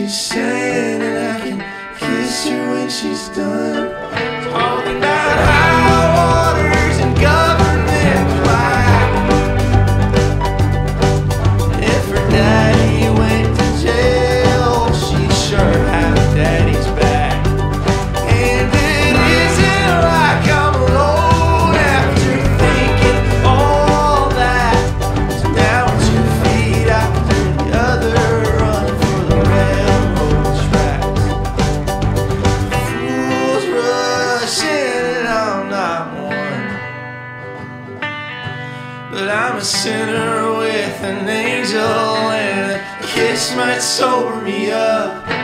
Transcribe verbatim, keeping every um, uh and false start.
she's saying, and I can kiss her when she's done. Talking about high waters and government class. If her daddy went to jail, she sure had daddy's back. And it isn't like I'm alone after thinking all that. So now two feet after the other, running for the railroad tracks. Fools rushing and I'm not one, but I'm a sinner with an angel, and a kiss might sober me up.